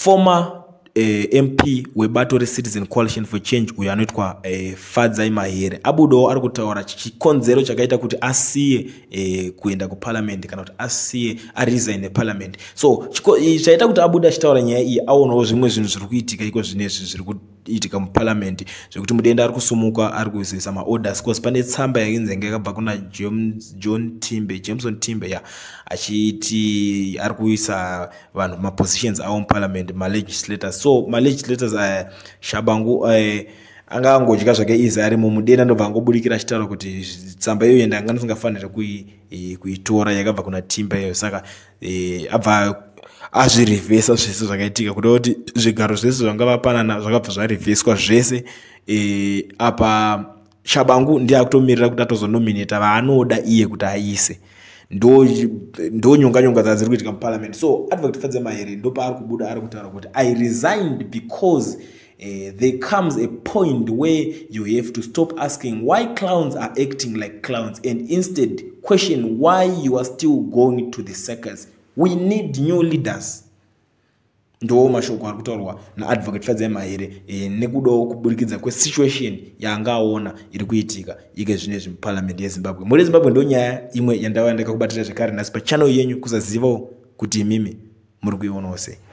former MP webato re-Citizen Coalition for Change uyo anoitwa Fadzai Mahere abudo ari kutaura chikonzero chakaita kuti asiye kuenda kuparliament kana kuti asiye aresign parliament. So chaita kuti abuda achitaura nyaya iyi aonawo zvimwe zvinhu zviri kuitika iko zvinezvi zviri kuitika muparliament zvekuti mudenda ari kusumuka ari kuzoisa maorders cause pane tsamba yakinzenge yakabva kuna Jameson Timbe ya achiti ari kuisa vanhu mapositions awo muparliament malegislators. So malegislators Shabangu angangodya zvake izi ari mumudenda ndobva angobudikira achitaura kuti tsamba iyoyo ndanga ndisingafanira kuitora yakabva kuna Timbe iyoyo. Saka abva azvirevhesa zvese zvakaitika kuda kuti zvigaro zvese zvanga vapanana zvakabva zvarevheswa zvese. Apa Shabangu ndiye akutomirira kuti atozonominata vaanoda iye kuti aise. Ndo nyonga dziri kuitika muparliament. So Advocate Fadzai Mahere ndo paari kubuda ari kutaura kuti I resigned because there comes a point where you have to stop asking why clowns are acting like clowns and instead question why you are still going to the circus. We need new leaders. Ndo mashoko ari kutaurwa na Advocate Fadzai Mahere nekudawo kuburikidza kwesituation yaangaona iri kuitika ike zvinezvi muparliament yeZimbabwe. Muri Zimbabwe ndo nyaya imwe yandava ndakakubatira zvakare nhasi pachannel yenyu kusazivawo kuti imimi muri kuionawo sei.